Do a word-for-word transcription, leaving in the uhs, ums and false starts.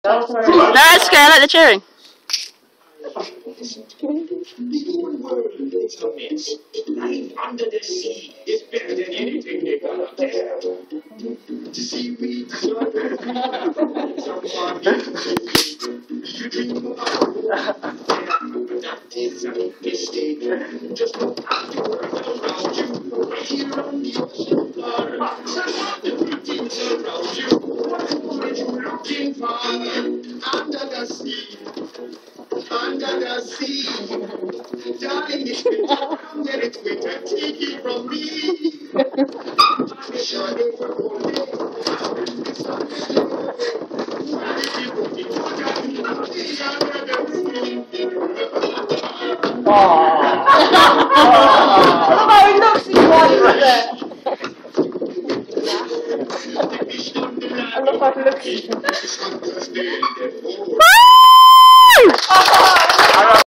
No, that's okay. I like the cheering. Life under the sea is better than anything they got up there. The seaweed, you dream about that is a mistake. Just look at the world around you. Right here on the ocean floor. The things around you. What are you looking for? Under the sea. Under the sea. Darling, it's been around and it's winter. Take it from me. I'm sure they were holding. Look how he looks, he's watching there. I look how he looks.